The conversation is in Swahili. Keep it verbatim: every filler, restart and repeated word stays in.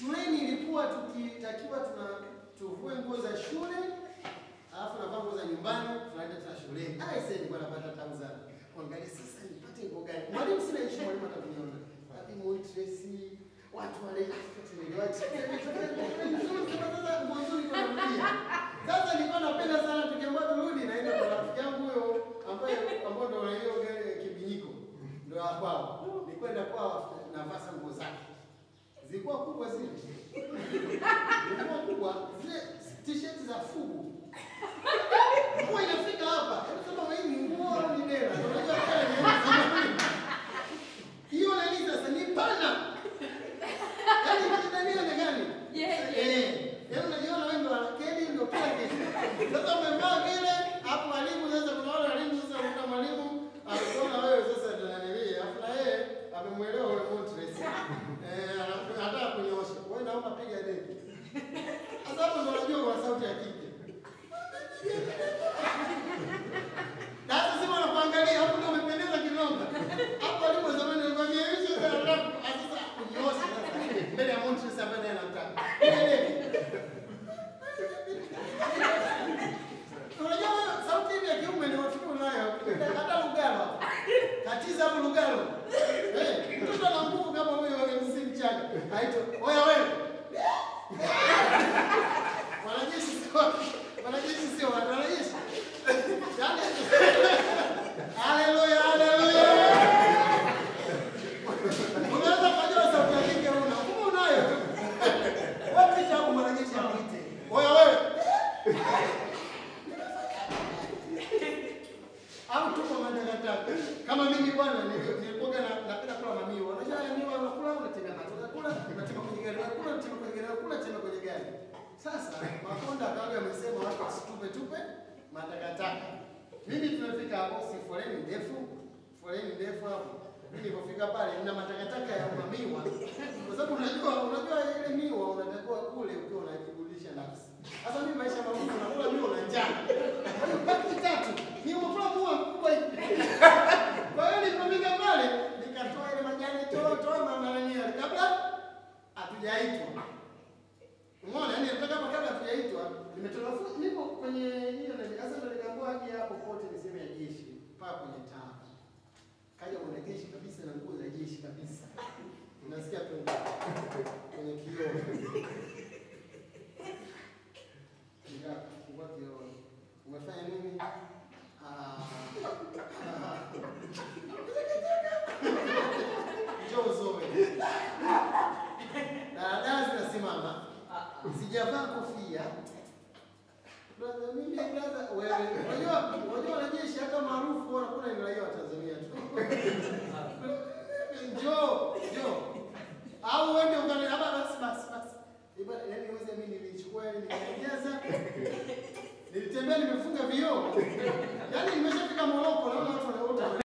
Shuleni ilikuwa tukitakiwa tuna tuvue nguo za shule, alafu na nguo za nyumbani, tunaenda tena shuleni. Ah, sasa nilikuwa napata tabu sana. Kuangalia sasa nipate nguo gani. Mwalimu sina issue, mwalimu atakuniona. Lakini Montresi, watu wale niliwacha. Sasa nilikuwa napenda sana tukiambiwa turudi naenda kwa rafiki yangu huyo ambaye ambao ndio hiyo gari kibinyiko. Ndio kwao. Nilikwenda kwao navaa nguo zake. Zilikuwa kubwa zile. Zilikuwa kubwa zile t-shirt za fugu. Nguo inafika hapa. Kama wewe ni nguo au ni dera. Unajua hiyo nani sasa ni pana. Yaani kitania ni gani? Yeah. Eh. Yaani unajiona wewe ndio anakeni ndio kila kitu. Sasa umevaa vile hapo mwalimu sasa kuna wale walimu sasa kuna mwalimu anakuona wewe sasa ndio nanilia. Alafu na yeye amemuelewa wewe Montresi. Eh, anataka kunyoosha. Wewe naomba piga deki. Sasa hapo ndio unajua kwa sauti ya kike. Sasa sema unapoangalia hapo ndio umependeza kinonga. Hapo walimu zamani walikwambia hizo za rap sasa kunyoosha sasa. Mbele ya Montresi ambaye anamtaka. Unajua sauti hivi ya kiume ni wafiku nayo. Hata Lugalo. Katiza hapo Lugalo. Eh, mtoto ana nguvu kama huyo wa M C mchanga. Haito, oya wewe. Wanajeshi sio. Wanajeshi sio wanajeshi. Haleluya, haleluya. Unaweza kujua sauti ya kike una. Kumbe unayo. Wapi chapo wanajeshi apite. Oya wewe. Au tuko mandakataka. Kama mimi bwana nilikuwa napenda kula mamiwa. Unajua mamiwa unakula unatembea nazo. Unakula unatembea kwenye gari. Unakula unatembea kwenye gari. Unakula unatembea kwenye gari. Sasa Makonda akawa amesema watu wasitupe tupe mandakataka. Mimi tunafika hapo si foleni ndefu. Foleni ndefu hapo. Mimi nilipofika pale nina matakataka ya mamiwa. Kwa sababu unajua unajua ile miwa unatakiwa kule ukiwa unajiburudisha nafsi. Sasa mimi maisha magumu nakula miwa na njaa. Kwa hiyo paki tatu ni umekula mua mkubwa hivi. Kwa hiyo nilipofika pale nikatoa ile majani toa toa mandarania kabla hatujaitwa. Umeona yani nataka hapa kabla hatujaitwa nimetoa nipo kwenye hiyo na sasa ndo nikaambiwa haki hapo pote ni sehemu ya jeshi paka kwenye taa. Kaja mwanajeshi kabisa na nguo za jeshi kabisa. Unasikia tu kwenye kioo. Ndio, kwa kioo. Umefanya nini? Ah. Njoo zoe. Dada zinasimama. Sijavaa kofia. Brother mimi brother wewe. Unajua unajua wanajeshi hata maarufu wanakuwa ni raia wa Tanzania tu. Njoo, njoo. Au wewe ungane hapa basi basi basi. Iba yani wewe mimi nilichukua ile nikajaza. Nilitembea nimefunga vioo. Yaani nimeshafika Morocco naona watu